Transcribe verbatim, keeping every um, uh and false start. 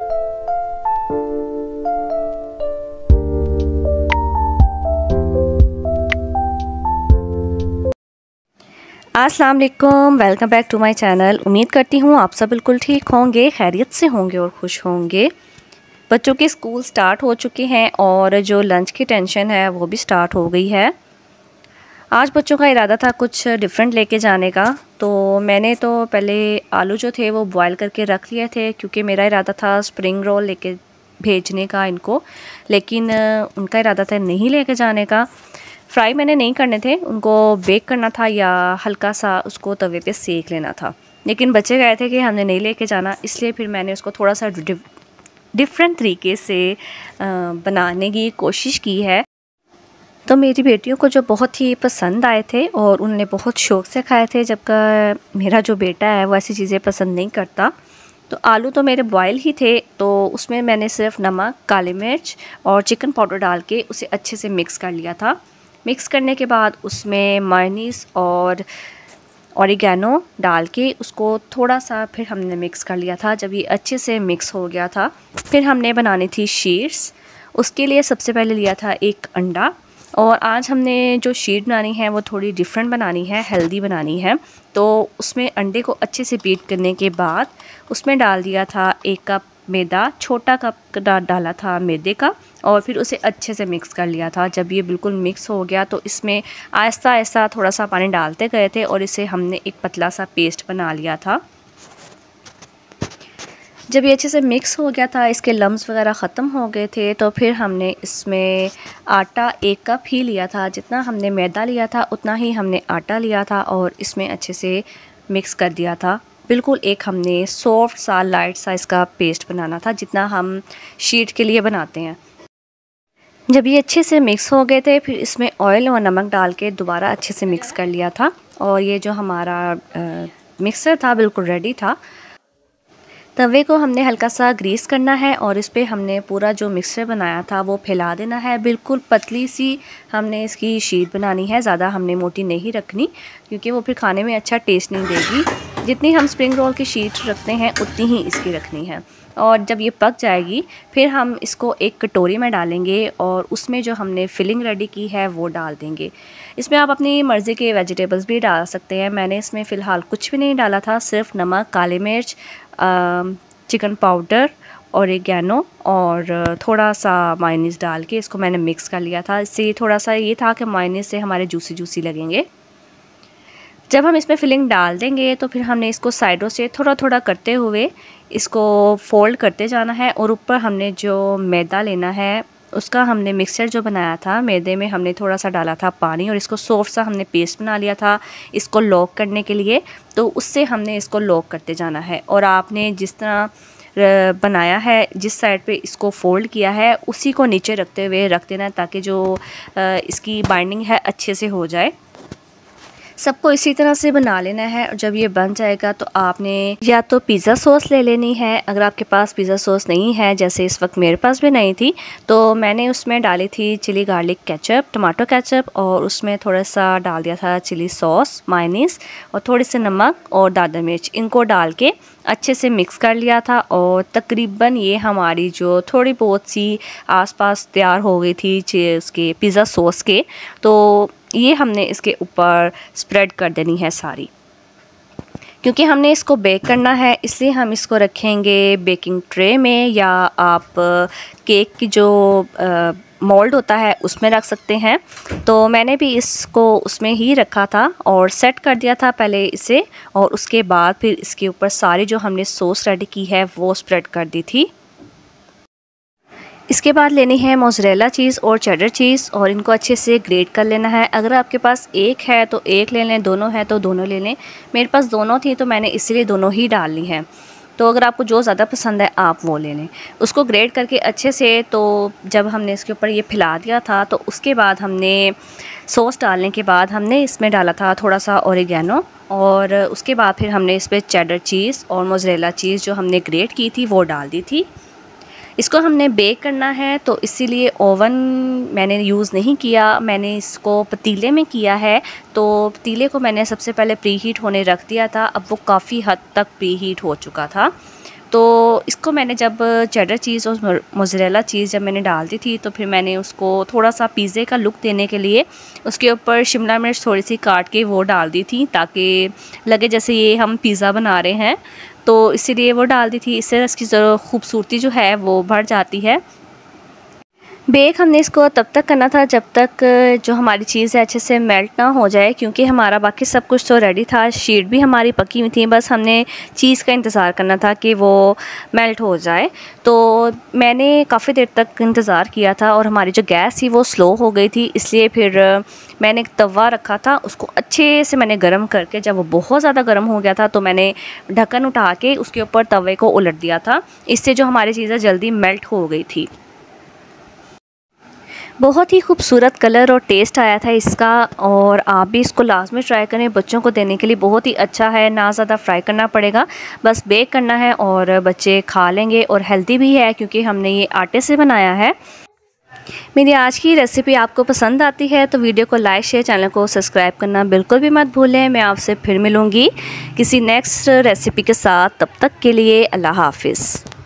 अस्सलाम वालेकुम, welcome back to my channel. उम्मीद करती हूँ आप सब बिल्कुल ठीक होंगे, खैरियत से होंगे और खुश होंगे। बच्चों के स्कूल स्टार्ट हो चुके हैं और जो लंच की टेंशन है वो भी स्टार्ट हो गई है। आज बच्चों का इरादा था कुछ डिफरेंट लेके जाने का, तो मैंने तो पहले आलू जो थे वो बॉयल करके रख लिए थे, क्योंकि मेरा इरादा था स्प्रिंग रोल लेके भेजने का इनको, लेकिन उनका इरादा था नहीं लेके जाने का। फ्राई मैंने नहीं करने थे, उनको बेक करना था या हल्का सा उसको तवे पे सेक लेना था, लेकिन बच्चे कहे थे कि हमने नहीं लेके जाना, इसलिए फिर मैंने उसको थोड़ा सा डिफरेंट तरीके से बनाने की कोशिश की है। तो मेरी बेटियों को जो बहुत ही पसंद आए थे और उन्होंने बहुत शौक़ से खाए थे, जबकि मेरा जो बेटा है वो ऐसी चीज़ें पसंद नहीं करता। तो आलू तो मेरे बॉयल ही थे, तो उसमें मैंने सिर्फ नमक, काली मिर्च और चिकन पाउडर डाल के उसे अच्छे से मिक्स कर लिया था। मिक्स करने के बाद उसमें मायोनीज़ और ऑरिगेनो डाल के उसको थोड़ा सा फिर हमने मिक्स कर लिया था। जब ये अच्छे से मिक्स हो गया था, फिर हमने बनानी थी शीट्स। उसके लिए सबसे पहले लिया था एक अंडा, और आज हमने जो शीट बनानी है वो थोड़ी डिफरेंट बनानी है, हेल्दी बनानी है। तो उसमें अंडे को अच्छे से बीट करने के बाद उसमें डाल दिया था एक कप मैदा, छोटा कप डाला था मैदे का, और फिर उसे अच्छे से मिक्स कर लिया था। जब ये बिल्कुल मिक्स हो गया तो इसमें आहिस्ता आहिस्ता थोड़ा सा पानी डालते गए थे और इसे हमने एक पतला सा पेस्ट बना लिया था। जब ये अच्छे से मिक्स हो गया था, इसके लम्स वगैरह ख़त्म हो गए थे, तो फिर हमने इसमें आटा एक कप ही लिया था। जितना हमने मैदा लिया था उतना ही हमने आटा लिया था और इसमें अच्छे से मिक्स कर दिया था। बिल्कुल एक हमने सॉफ्ट सा लाइट सा इसका पेस्ट बनाना था, जितना हम शीट के लिए बनाते हैं। जब ये अच्छे से मिक्स हो गए थे, फिर इसमें ऑयल और नमक डाल के दोबारा अच्छे से मिक्स कर लिया था, और ये जो हमारा मिक्सर था बिल्कुल रेडी था। तवे को हमने हल्का सा ग्रीस करना है और इस पे हमने पूरा जो मिक्सचर बनाया था वो फैला देना है। बिल्कुल पतली सी हमने इसकी शीट बनानी है, ज़्यादा हमने मोटी नहीं रखनी, क्योंकि वो फिर खाने में अच्छा टेस्ट नहीं देगी। जितनी हम स्प्रिंग रोल की शीट रखते हैं उतनी ही इसकी रखनी है। और जब ये पक जाएगी फिर हम इसको एक कटोरी में डालेंगे और उसमें जो हमने फिलिंग रेडी की है वो डाल देंगे। इसमें आप अपनी मर्ज़ी के वेजिटेबल्स भी डाल सकते हैं। मैंने इसमें फ़िलहाल कुछ भी नहीं डाला था, सिर्फ नमक, काली मिर्च, चिकन पाउडर, ऑरिगेनो और थोड़ा सा मायोनीज़ डाल के इसको मैंने मिक्स कर लिया था। इससे थोड़ा सा ये था कि मायोनीज़ से हमारे जूसी जूसी लगेंगे। जब हम इसमें फिलिंग डाल देंगे तो फिर हमने इसको साइडों से थोड़ा थोड़ा करते हुए इसको फोल्ड करते जाना है, और ऊपर हमने जो मैदा लेना है उसका हमने मिक्सचर जो बनाया था मैदे में हमने थोड़ा सा डाला था पानी, और इसको सॉफ्ट सा हमने पेस्ट बना लिया था इसको लॉक करने के लिए। तो उससे हमने इसको लॉक करते जाना है, और आपने जिस तरह बनाया है, जिस साइड पे इसको फोल्ड किया है उसी को नीचे रखते हुए रख देना, ताकि जो इसकी बाइंडिंग है अच्छे से हो जाए। सबको इसी तरह से बना लेना है, और जब ये बन जाएगा तो आपने या तो पिज़्ज़ा सॉस ले लेनी है। अगर आपके पास पिज़्ज़ा सॉस नहीं है, जैसे इस वक्त मेरे पास भी नहीं थी, तो मैंने उसमें डाली थी chilli garlic ketchup, tomato ketchup, और उसमें थोड़ा सा डाल दिया था चिली सॉस, मायोनीज़ और थोड़ी सी नमक और दादा मिर्च। इनको डाल के अच्छे से मिक्स कर लिया था, और तकरीबन ये हमारी जो थोड़ी बहुत सी आसपास तैयार हो गई थी उसके पिज़्ज़ा सॉस के। तो ये हमने इसके ऊपर स्प्रेड कर देनी है सारी, क्योंकि हमने इसको बेक करना है, इसलिए हम इसको रखेंगे बेकिंग ट्रे में, या आप केक की जो मोल्ड होता है उसमें रख सकते हैं। तो मैंने भी इसको उसमें ही रखा था और सेट कर दिया था पहले इसे, और उसके बाद फिर इसके ऊपर सारी जो हमने सॉस रेडी की है वो स्प्रेड कर दी थी। इसके बाद लेनी है मोज़रेला चीज़ और चेडर चीज़, और इनको अच्छे से ग्रेट कर लेना है। अगर आपके पास एक है तो एक ले लें, दोनों है तो दोनों ले लें। मेरे पास दोनों थी तो मैंने इसीलिए दोनों ही डाल ली हैं। तो अगर आपको जो ज़्यादा पसंद है आप वो ले लें। उसको ग्रेट करके अच्छे से, तो जब हमने इसके ऊपर ये फैला दिया था तो उसके बाद हमने सॉस डालने के बाद हमने इसमें डाला था थोड़ा सा ऑरिगेनो, और उसके बाद फिर हमने इस पर चेडर चीज़ और मोज़रेला चीज़ जो हमने ग्रेट की थी वो डाल दी थी। इसको हमने बेक करना है, तो इसीलिए ओवन मैंने यूज़ नहीं किया, मैंने इसको पतीले में किया है। तो पतीले को मैंने सबसे पहले प्री हीट होने रख दिया था। अब वो काफ़ी हद तक प्री हीट हो चुका था। तो इसको मैंने जब चेडर चीज़ और मोज़रेला चीज़ जब मैंने डाल दी थी तो फिर मैंने उसको थोड़ा सा पिज़्ज़े का लुक देने के लिए उसके ऊपर शिमला मिर्च थोड़ी सी काट के वो डाल दी थी, ताकि लगे जैसे ये हम पिज़्ज़ा बना रहे हैं। तो इसीलिए वो डाल दी थी, इससे इसकी जो खूबसूरती जो है वो बढ़ जाती है। बेक हमने इसको तब तक करना था जब तक जो हमारी चीज़ है अच्छे से मेल्ट ना हो जाए, क्योंकि हमारा बाकी सब कुछ तो रेडी था, शीट भी हमारी पकी हुई थी, बस हमने चीज़ का इंतज़ार करना था कि वो मेल्ट हो जाए। तो मैंने काफ़ी देर तक इंतज़ार किया था और हमारी जो गैस थी वो स्लो हो गई थी, इसलिए फिर मैंने एक तवा रखा था, उसको अच्छे से मैंने गर्म करके जब वो बहुत ज़्यादा गर्म हो गया था तो मैंने ढक्कन उठा के उसके ऊपर तवे को उलट दिया था। इससे जो हमारी चीज़ें जल्दी मेल्ट हो गई थी। बहुत ही खूबसूरत कलर और टेस्ट आया था इसका, और आप भी इसको लाजमी ट्राई करें, बच्चों को देने के लिए बहुत ही अच्छा है। ना ज़्यादा फ्राई करना पड़ेगा, बस बेक करना है और बच्चे खा लेंगे, और हेल्दी भी है क्योंकि हमने ये आटे से बनाया है। मेरी आज की रेसिपी आपको पसंद आती है तो वीडियो को लाइक शेयर, चैनल को सब्सक्राइब करना बिल्कुल भी मत भूलें। मैं आपसे फिर मिलूँगी किसी नेक्स्ट रेसिपी के साथ, तब तक के लिए अल्लाह हाफ़िज़।